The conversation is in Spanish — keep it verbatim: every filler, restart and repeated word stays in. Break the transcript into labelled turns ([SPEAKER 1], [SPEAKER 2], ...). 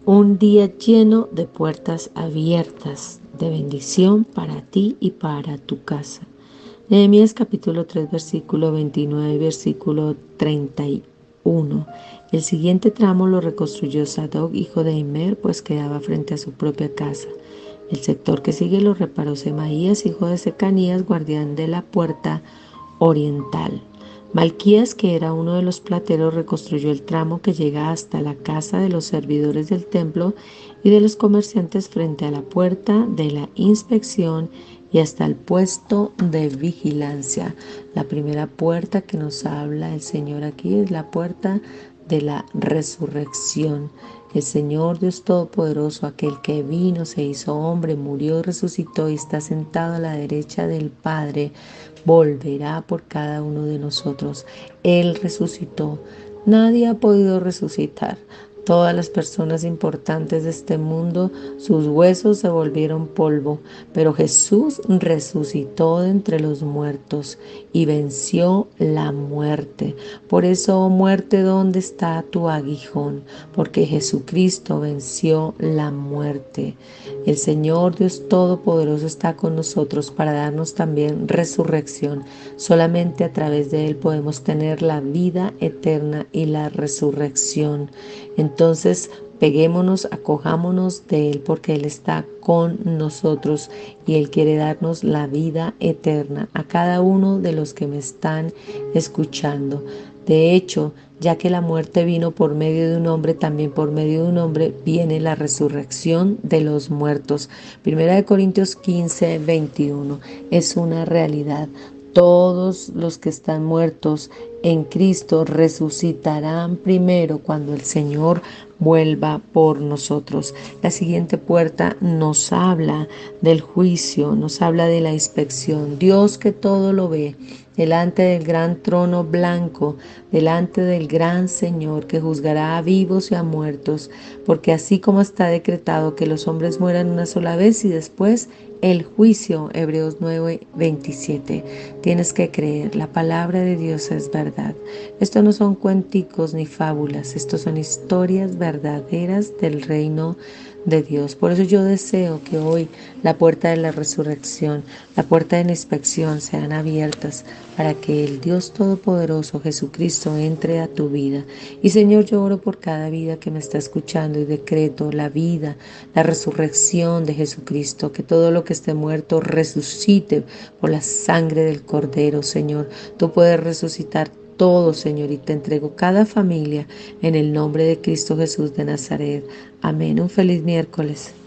[SPEAKER 1] Un día lleno de puertas abiertas, de bendición para ti y para tu casa. Nehemías capítulo tres, versículo veintinueve y versículo treinta y uno. El siguiente tramo lo reconstruyó Sadoc, hijo de Immer, pues quedaba frente a su propia casa. El sector que sigue lo reparó Semaías, hijo de Secanías, guardián de la puerta oriental. Malquías, que era uno de los plateros, reconstruyó el tramo que llega hasta la casa de los servidores del templo y de los comerciantes frente a la puerta de la inspección y hasta el puesto de vigilancia. La primera puerta que nos habla el Señor aquí es la puerta de la resurrección. El Señor Dios Todopoderoso, aquel que vino, se hizo hombre, murió, resucitó y está sentado a la derecha del Padre, volverá por cada uno de nosotros. Él resucitó. Nadie ha podido resucitar. Todas las personas importantes de este mundo, sus huesos se volvieron polvo, pero Jesús resucitó de entre los muertos y venció la muerte. Por eso, oh muerte, ¿dónde está tu aguijón? Porque Jesucristo venció la muerte. El Señor Dios Todopoderoso está con nosotros para darnos también resurrección. Solamente a través de Él podemos tener la vida eterna y la resurrección. Entonces, peguémonos, acojámonos de Él porque Él está con nosotros y Él quiere darnos la vida eterna a cada uno de los que me están escuchando. De hecho, ya que la muerte vino por medio de un hombre, también por medio de un hombre viene la resurrección de los muertos. Primera de Corintios quince, veintiuno. Es una realidad. Todos los que están muertos en Cristo resucitarán primero cuando el Señor vuelva por nosotros. La siguiente puerta nos habla del juicio, nos habla de la inspección. Dios, que todo lo ve, delante del gran trono blanco, delante del gran Señor que juzgará a vivos y a muertos, porque así como está decretado que los hombres mueran una sola vez y después el juicio. Hebreos nueve, veintisiete. Tienes que creer, la palabra de Dios es verdad. Esto no son cuenticos ni fábulas, estos son historias verdaderas del reino de Dios. Por eso yo deseo que hoy la puerta de la resurrección, la puerta de la inspección sean abiertas para que el Dios Todopoderoso Jesucristo entre a tu vida. Y Señor, yo oro por cada vida que me está escuchando y decreto la vida, la resurrección de Jesucristo, que todo lo que esté muerto resucite por la sangre del Cordero, Señor. Tú puedes resucitar todo, Señor, y te entrego cada familia en el nombre de Cristo Jesús de Nazaret. Amén. Un feliz miércoles.